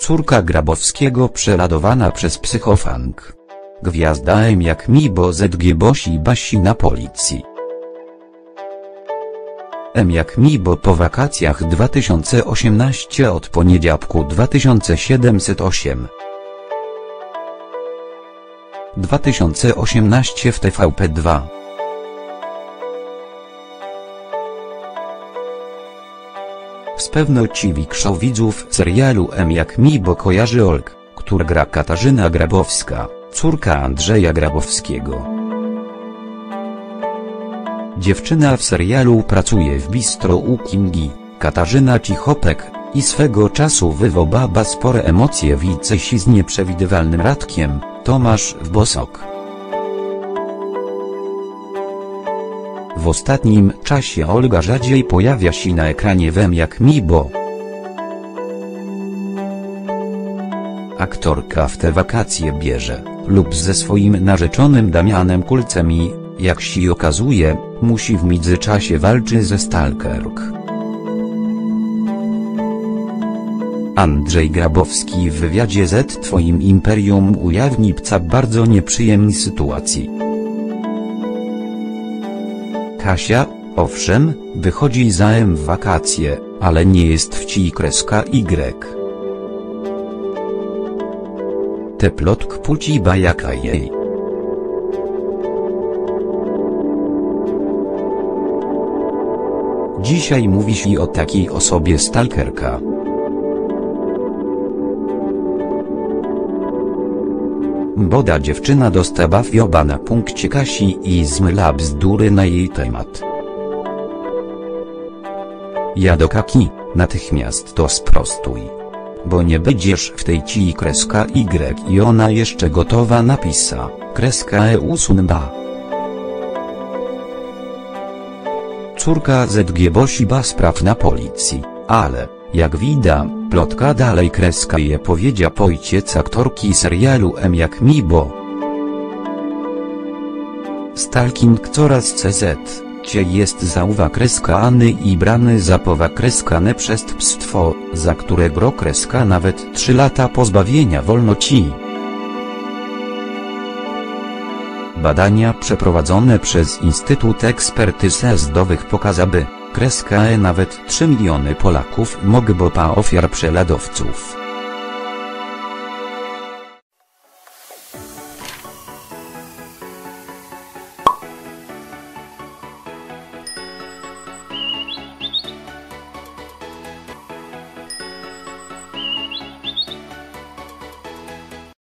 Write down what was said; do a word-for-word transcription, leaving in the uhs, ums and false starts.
córka Grabowskiego prześladowana przez psychofang. Gwiazda M jak Mibo Z G Bosi Basi na policji. M jak Mibo po wakacjach dwa tysiące osiemnaście od poniedziałku dwa tysiące siedemset osiem. dwa tysiące osiemnaście w T V P dwa. Z pewnością większość widzów serialu M jak Mibo kojarzy Olg, która gra Katarzyna Grabowska, córka Andrzeja Grabowskiego. Dziewczyna w serialu pracuje w bistro u Kingi, Katarzyna Cichopek, i swego czasu wywołała spore emocje w liceści z nieprzewidywalnym Radkiem, Tomasz Bosok. W ostatnim czasie Olga rzadziej pojawia się na ekranie w M jak Mibo. Aktorka w te wakacje bierze, lub ze swoim narzeczonym Damianem Kulcem i, jak się okazuje, musi w międzyczasie walczyć ze stalkerk. Andrzej Grabowski w wywiadzie z Twoim Imperium ujawni pca bardzo nieprzyjemnej sytuacji. Kasia, owszem, wychodzi za M w wakacje, ale nie jest wci kreska Y. Te plotk płci bajaka jej. Dzisiaj mówi się o takiej osobie stalkerka. Boda dziewczyna dostała fioba na punkcie Kasi i zmyla bzdury na jej temat. Ja do Kaki, natychmiast to sprostuj. Bo nie będziesz w tej ci kreska Y i ona jeszcze gotowa napisa, kreska E usunba. Córka Z G Bosi ba spraw na policji, ale, jak widać, plotka dalej kreska je powiedzia ojciec aktorki serialu M jak Mibo. Stalking coraz cz, cie jest zauwa kreska Any i brany za powa kreska ne przestępstwo, za które gro kreska nawet trzy lata pozbawienia wolności. Badania przeprowadzone przez Instytut Ekspertyz Sdowych pokazały, kreska E nawet trzy miliony Polaków mogły pa ofiar prześladowców.